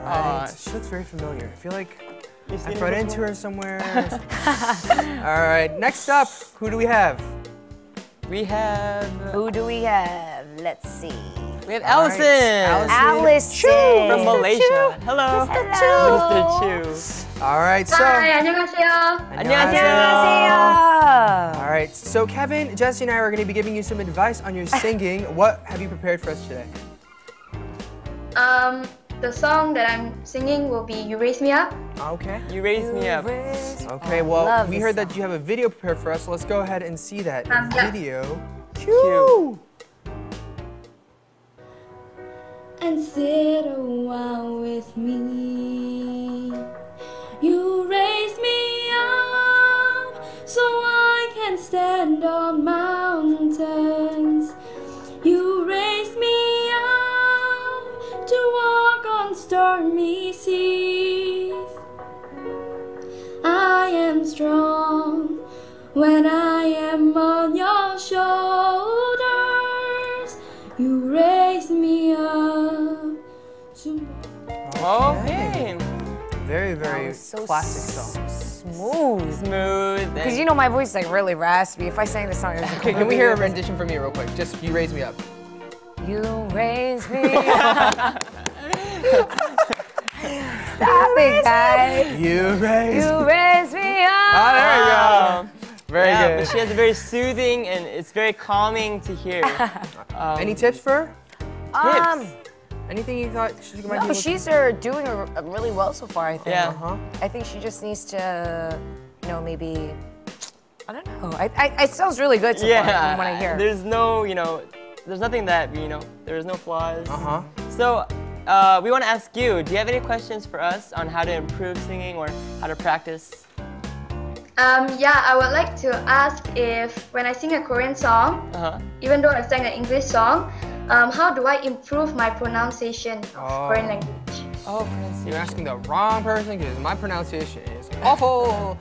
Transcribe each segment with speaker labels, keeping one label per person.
Speaker 1: Alright, she looks very familiar. I feel like I've run into her somewhere. Alright, next up, who do we have?
Speaker 2: Who do we have? Let's see.
Speaker 3: We have Allison.
Speaker 2: Allison.
Speaker 3: From Malaysia. Hello. Mr. Chu.
Speaker 1: Alright, so.
Speaker 4: Hi, 안녕하세요.
Speaker 2: 안녕하세요.
Speaker 1: Alright, so Kevin, Jesse, and I are going to be giving you some advice on your singing. What have you prepared for us today?
Speaker 4: The song that I'm singing will be You Raise Me Up.
Speaker 1: Okay.
Speaker 3: You raised me up.
Speaker 1: Okay, well, we heard that you have a video prepared for us, so let's go ahead and see that
Speaker 4: yeah.
Speaker 1: video.
Speaker 3: Cute.
Speaker 5: And sit a while with me. You raise me up so I can stand on mountains. You raise me up to walk on stormy seas. I am strong when I am on your shoulders. You raise me up to...
Speaker 3: Okay.
Speaker 1: Very, very
Speaker 2: So
Speaker 1: classic song.
Speaker 2: Smooth.
Speaker 3: Smooth.
Speaker 2: Because you know my voice is like really raspy. If I sang this song, it was
Speaker 1: Okay, can we hear a rendition from you real quick? Just You Raise Me Up.
Speaker 2: You raise me up. Stop it, guys.
Speaker 1: You raise
Speaker 2: You raise me up.
Speaker 1: Oh, there you go. Very
Speaker 3: Yeah,
Speaker 1: good.
Speaker 3: but she has a very soothing and it's very calming to hear.
Speaker 1: Any tips for her?
Speaker 3: Tips.
Speaker 1: Anything you thought she might be
Speaker 2: No, she's doing really well so far, I think.
Speaker 3: Yeah.
Speaker 2: I think she just needs to, you know, maybe, I don't know. It sounds really good so far from what I hear.
Speaker 3: There's no, there's nothing that, there's no flaws. So, we want to ask you, do you have any questions for us on how to improve singing or how to practice?
Speaker 4: Yeah, I would like to ask if when I sing a Korean song, even though I sang an English song, how do I improve my pronunciation of Korean language?
Speaker 3: Oh,
Speaker 1: You're asking the wrong person because my pronunciation is awful.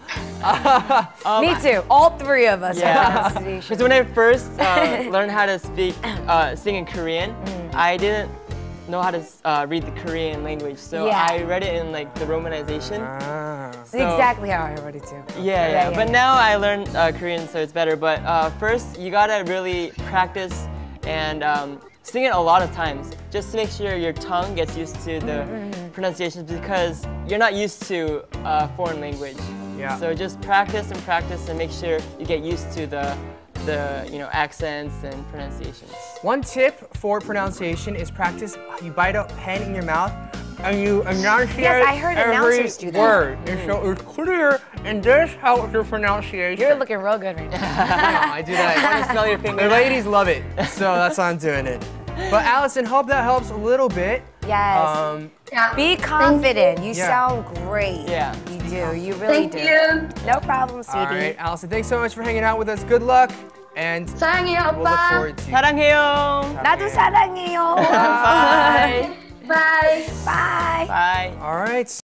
Speaker 2: Me too. All three of us have
Speaker 3: Yeah.
Speaker 2: pronunciation.
Speaker 3: Because when I first learned how to sing in Korean, I didn't know how to read the Korean language, so I read it in like the romanization.
Speaker 2: That's exactly how I wrote it too.
Speaker 3: Yeah. But now I learned Korean, so it's better. But first, you gotta really practice and sing it a lot of times, just to make sure your tongue gets used to the pronunciations, because you're not used to foreign language.
Speaker 1: Yeah.
Speaker 3: So just practice and make sure you get used to the accents and pronunciations.
Speaker 1: One tip for pronunciation is practice. You bite a pen in your mouth and you enunciate
Speaker 2: Yes, I heard
Speaker 1: every
Speaker 2: announcers do that.
Speaker 1: word. And so it's clear, and this helps your pronunciation.
Speaker 2: You're looking real good right now.
Speaker 1: I do that.
Speaker 3: Want to smell your finger?
Speaker 1: The ladies love it, so that's why I'm doing it. But Allison, hope that helps a little bit.
Speaker 2: Yes.
Speaker 4: Yeah.
Speaker 2: Be confident. You
Speaker 1: Yeah.
Speaker 2: sound great.
Speaker 3: Yeah.
Speaker 2: You do. You really
Speaker 4: Thank
Speaker 2: do.
Speaker 4: you.
Speaker 2: No problem, sweetie.
Speaker 1: All right, Allison, thanks so much for hanging out with us. Good luck, and
Speaker 4: 사랑해요,
Speaker 1: we'll look
Speaker 4: 오빠.
Speaker 1: forward to you.
Speaker 3: 사랑해요.
Speaker 2: 나도 사랑해요.
Speaker 3: Bye.
Speaker 4: Bye.
Speaker 2: Bye.
Speaker 3: Bye.
Speaker 1: All right.